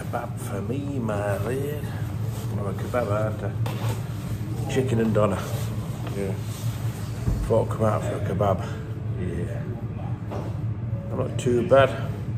kebab for me, my lad. Well, a kebab, aren't I? Chicken and doner. Yeah. Thought I'd come out for a kebab. Yeah. Not too bad.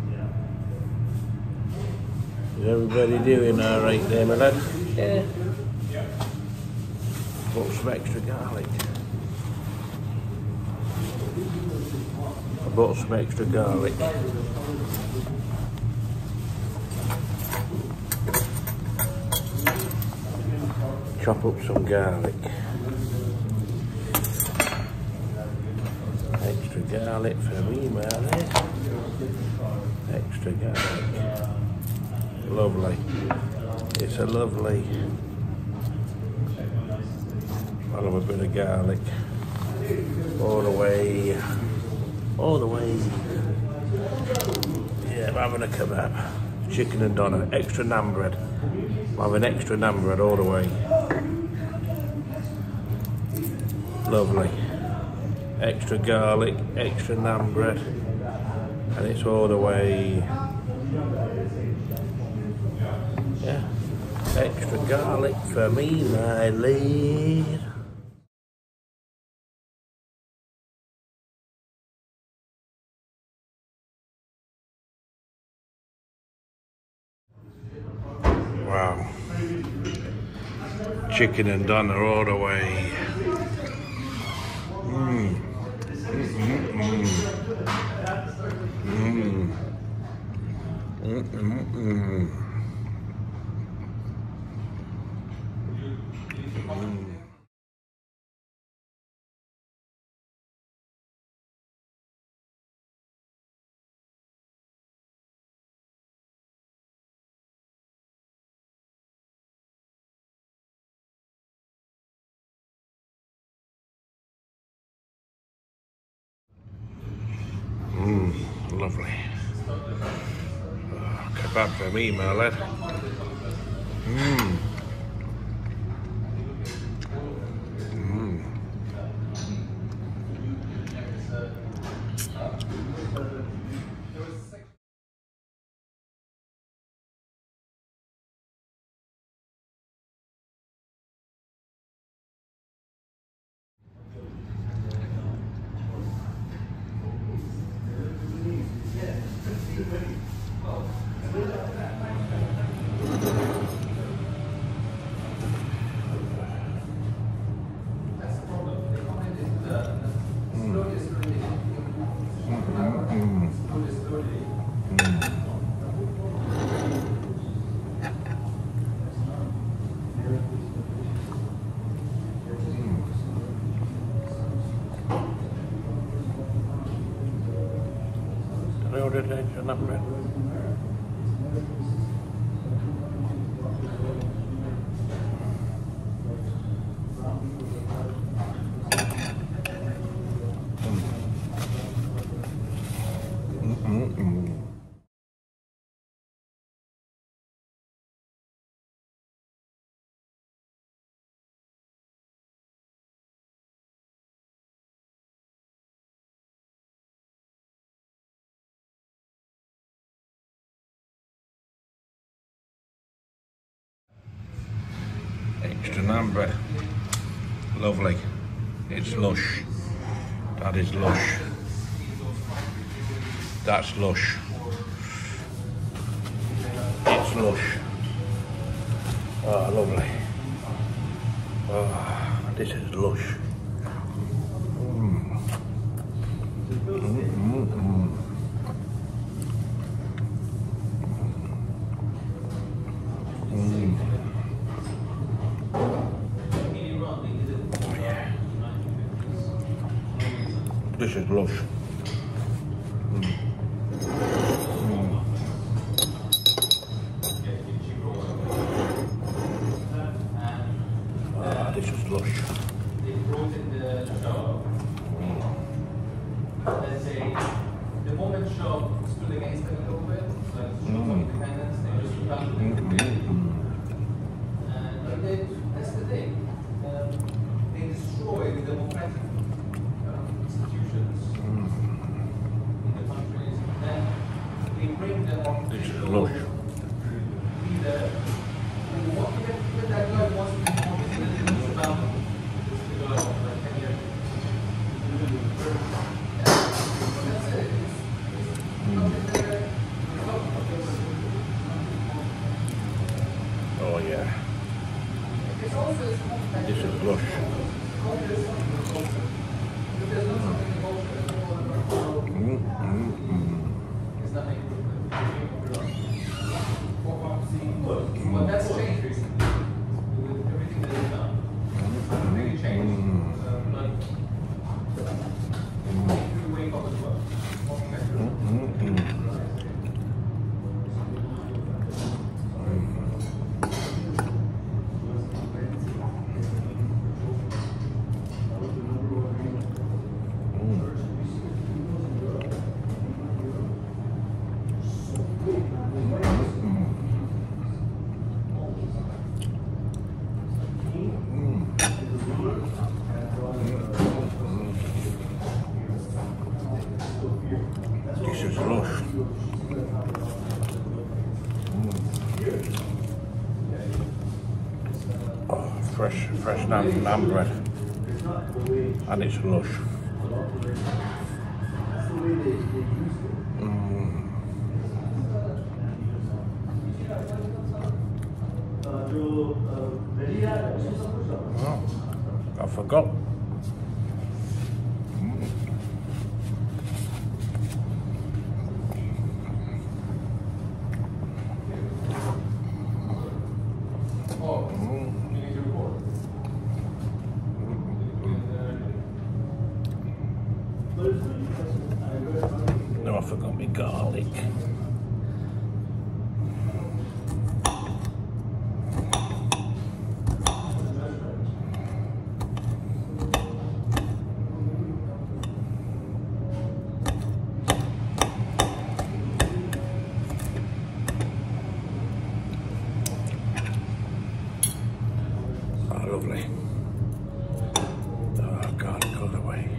Is everybody doing alright there, my lad? Yeah. Bought some extra garlic. I bought some extra garlic. Chop up some garlic. Extra garlic for me, man. Extra garlic. Lovely. It's a lovely. I love a bit of garlic. All the way. All the way. Yeah, I'm having a kebab. Chicken and doner. Extra naan bread. I'm having extra naan bread all the way. Lovely. Extra garlic, extra naan bread. And it's all the way. Yeah. Extra garlic for me, my lad. Wow. Chicken and doner all the way. Mmm. Lovely. Oh, kebab for me, my lad. I ordered extra naan bread. Extra naan bread. Lovely. It's lush. That is lush. That's lush. It's lush. Oh, lovely. Oh, this is lush. This is lush. Ah, this is lush. The moment shop stood against them a little bit, so independence, they just and that's the thing. They destroy the democratic institutions in the countries, and they bring them on. This is lush. lush. Oh, fresh naan bread. And it's lush. Oh, I forgot. No, I forgot my garlic. Lovely. Oh, garlic all the way.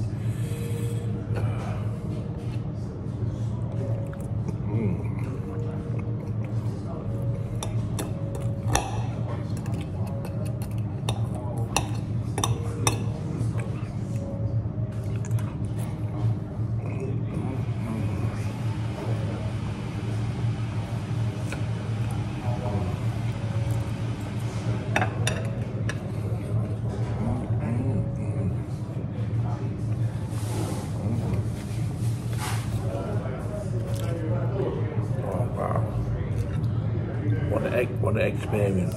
What an experience.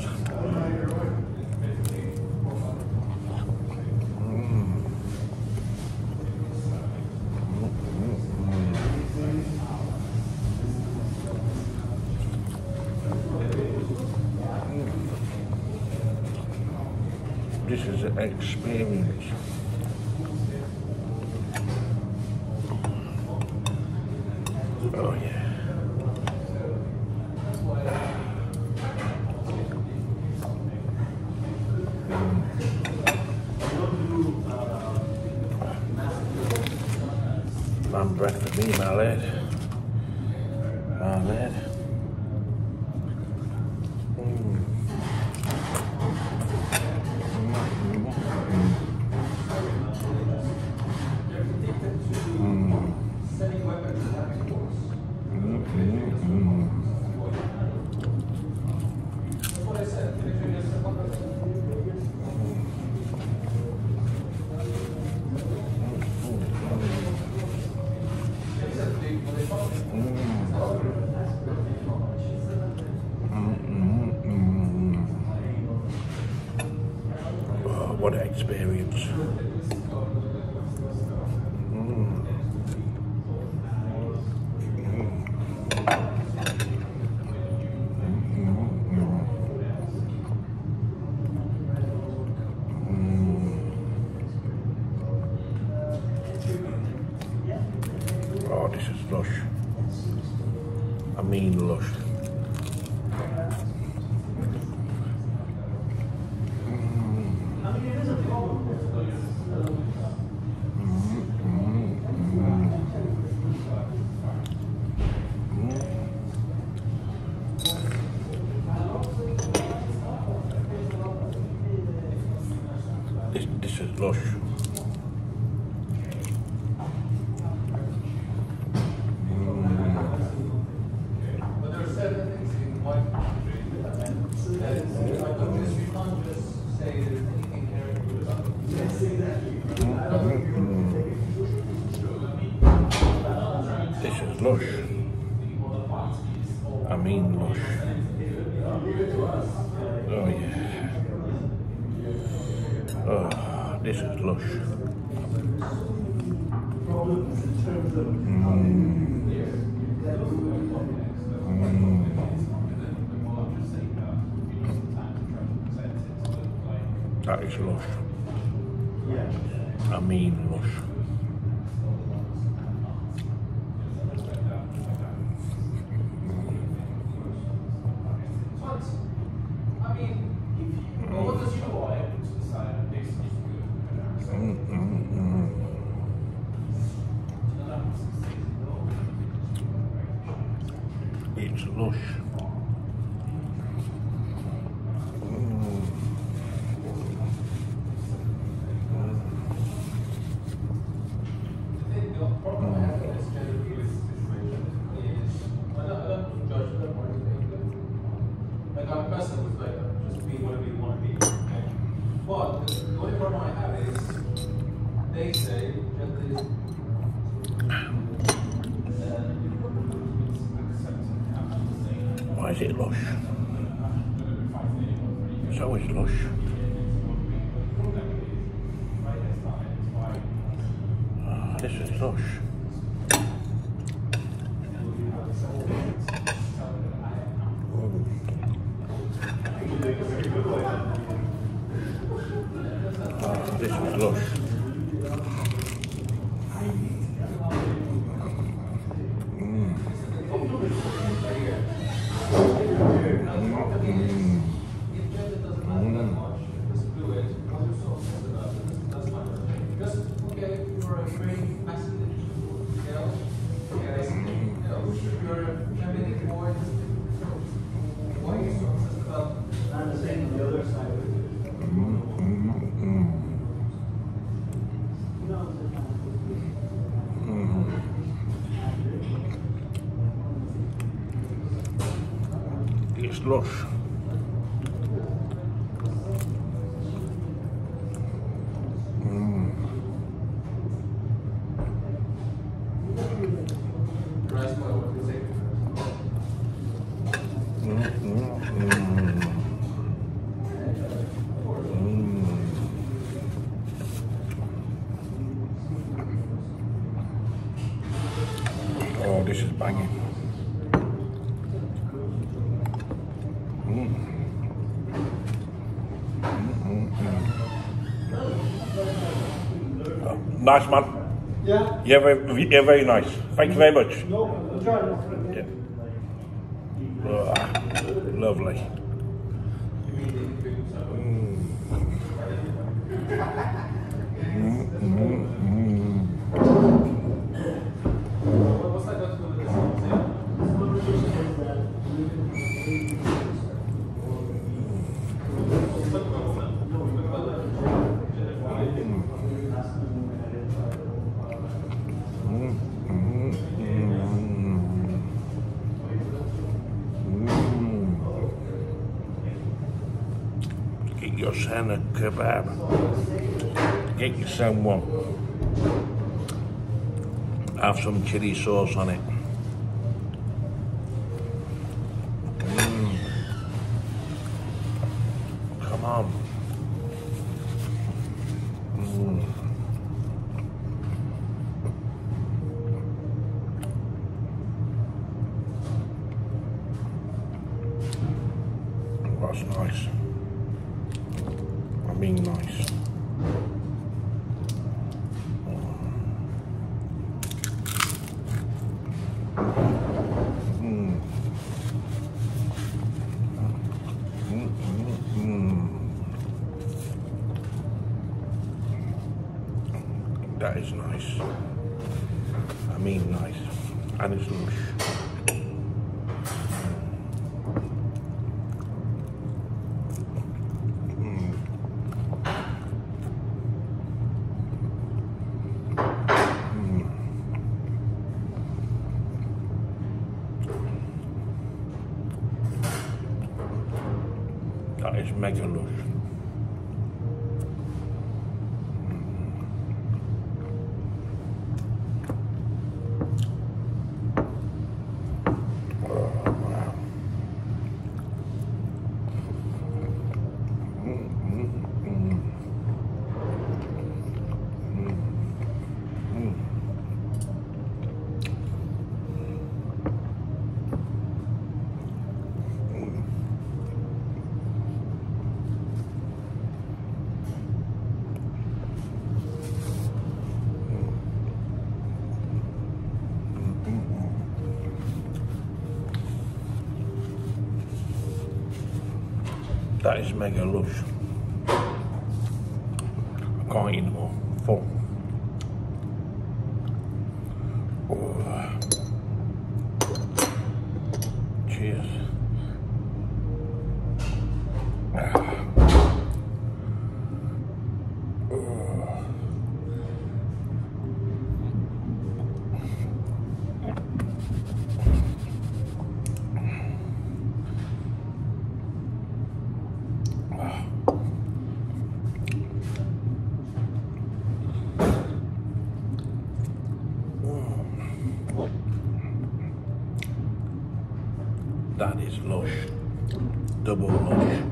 This is an experience. Oh yeah. Lamb bread for me, my lad. My lad. What an experience. Oh, this is lush. I mean lush. This is lush. But there are certain things in white country that you can't just say there's anything inherent good about it. Yes, exactly. This is lush. I mean lush. Oh yeah. Oh, this is lush. That is lush. I mean lush. What does your wife decide and makes something good? It's lush. But the only problem I have is they say that Why is it lush? It's always lush. Oh, this is lush. Oh, this is lush. It's lush. Oh, this is banging. Nice, man. Yeah? You're very nice. Thank you very much. No, I'm trying not to. Yeah. Oh, lovely. Get yourself a kebab. Get yourself one. Have some chili sauce on it. Come on. That's nice. I mean nice. That is nice. I mean nice. And it's lush. That is mega lush. That is mega lush. I can't eat more. Full. That is lush. Double lush.